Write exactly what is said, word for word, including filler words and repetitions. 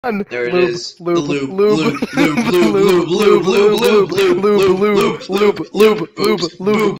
There it Lube, is. The lube, loop, lube, loop, loop, loop, loop, loop, loop, loop, loop, loop, loop, loop, loop, loop, loop,